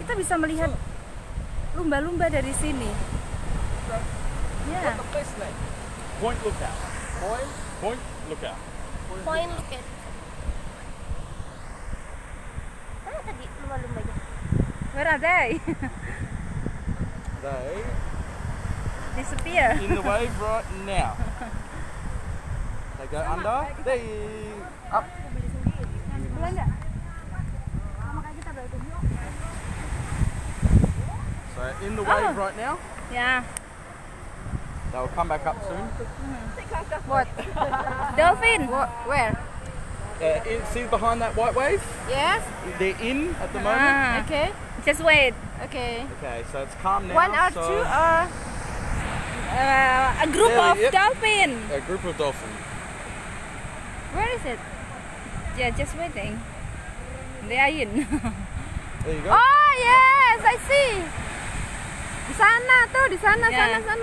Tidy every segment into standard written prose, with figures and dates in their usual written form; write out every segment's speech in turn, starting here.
kita bisa melihat lumba-lumba dari sini. Ya. Point lookout. Point lookout. Point lookout. Mana tadi lumba-lumbanya? Where are they? They Disappear. in the wave right now. They go under. They up. Sebelah enggak? Sama kayak kita berarti. So in the wave right now. Ya. They'll come back up soon. What? Dolphin. Where? See behind that white wave? Yes. They're in at the moment. Ah, Okay. just wait. Okay. Okay, so it's calm now. 1 or so 2 or A group Yeah, of yep. dolphin. a group of dolphins. where is it? Yeah, just waiting. They are in. There you go. Oh yes, I see. Di sana tuh, di sana, Yeah. sana.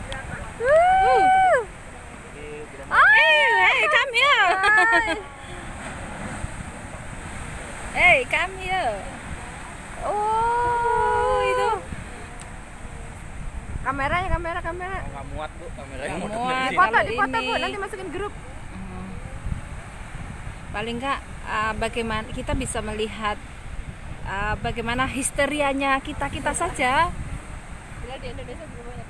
Woo! Hey, come here. Hi. Hey, come here. Oh, itu. Kameranya, kamera. Nggak muat bu kameranya. Nggak Udah muat. dari sini. Foto, Kalau di foto ini- Bu, nanti masukin grup. Paling enggak bagaimana kita bisa melihat bagaimana histerianya kita saja. Bila di Indonesia juga banyak.